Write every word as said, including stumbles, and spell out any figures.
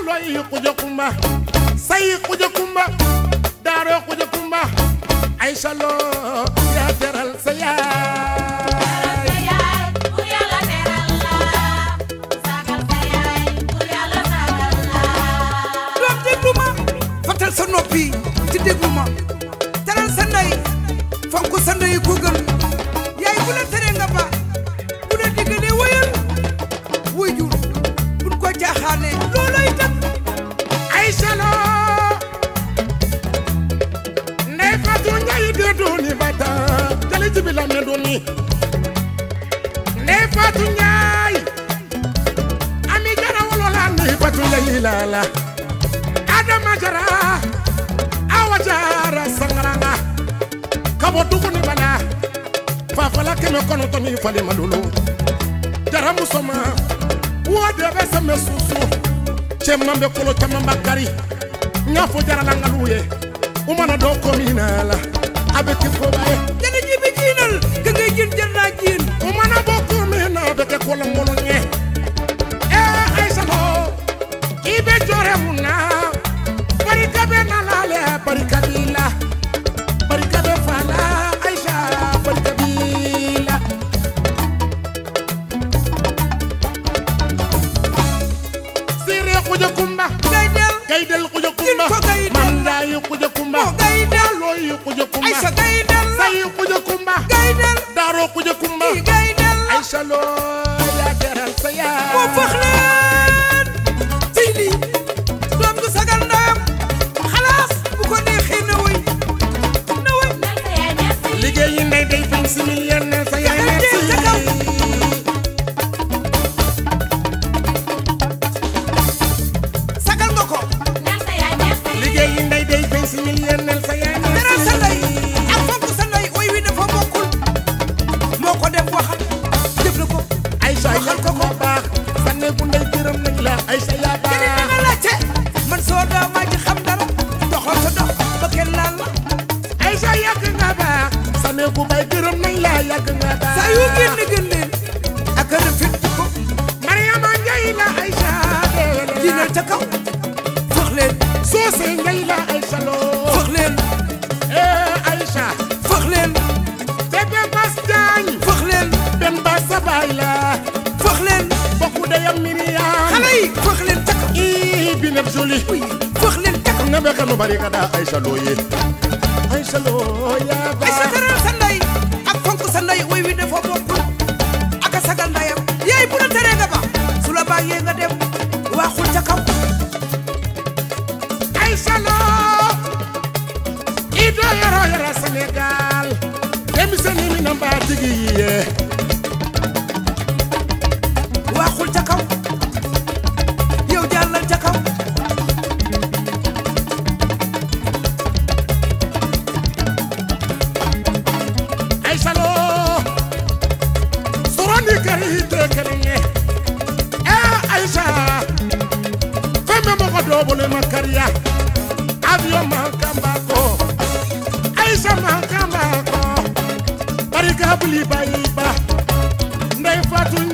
loy kuja kumba say kuja kumba daro kuja kumba Aïcha Lo ya teral sa yaay yàlla teral la sagal sa yaay pour yàlla sagal la doom déglu ma fatal sa noppi ci déglu ma teral sa ndey fonk sa ndey ko gën yaay bu la tere nga ba bu la diggalee wayal wayjur buñ ko jaaxaane loolay tax Aïcha Lo ndey Fatou Ndiaye de doni bata jali jibila me doni ndey Fatou Ndiaye ami jara wolola ndey Fatou Ndiaye lala Adama jara awa jara sangaranga kabo duguni bala fa fala keme kono to ni fale malulu jara musoma wode be same susu chemambe kolo chamamba kari nyafo jara la ngaluye umana do komina la abeke ko baye dana jibe jinal ka ngay jin janna jin umana bo komina abeke ko la molo nye eh Aïcha Lo ibe jore muna barika be na lale barika bila barika be fala Aïcha barika bila sire kuja kumba gaydel gaydel kuja kumba ko gaydel manday kuja kumba ko gaydel loy kuja kumba Aïcha gaydel say kuja kumba gaydel daro kuja kumba gaydel Aïcha Lo ya teral sa yaay mo fax leen tey lii doom du sagal ndam xalaas bu ko neexee na way na way nal sa yaay merci liggéey yi ndey day fin si million ne sa yaay merci sagal nga ko nal sa yaay merci liggéey yi ndey day fin si million ne sa yaay teral sa ndey merci ak fonk sa ndey way wi dafa bokkul moo ko def waxal def na ko Aïcha yal ko ko baax sanne bu ndey gërëm nañ la Aïcha yaa keneen da baax nga laajte man soo daa maa ci xam dara doxal sa dox ba kenn laal la Aïcha yàgg nga baax sanne bu bay gërëm nañ la yàgg nga baax saa yu génn gën leen ak a rafet ko Mariama Ndiaye la Aïcha jiinal ca kaw fax leen Socé Ndiaye la Aïcha Lo fax leen eh Aïcha fax leen Bébé Bass Diagne fax leen Ben Bass sa baay la fax leen bokku deyam Miriam xale yi fax leen ca kaw ii bi neb joli fax leen ca kaw nabe kanu bari kada Aïcha Lo ye Aïcha Lo yaa ay sa baax teral sa ndey ak fonk sa ndey way wi dafa bokkul ak a sagal ndeyam yaay bu la teree nga ba su la bàyyee nga dem waxul ca kaw Aïcha Lo i do yoro yoro Sénégal demiseni mi namba tigi ye waxul ca kaw yow jàllal ca kaw Aïcha Lo soroni kari te kerenye eh Aïcha femme mo ko dobole makaria avion ma kamba ko Aïcha ma kamba ko barika buli bayi ba ndey Fatou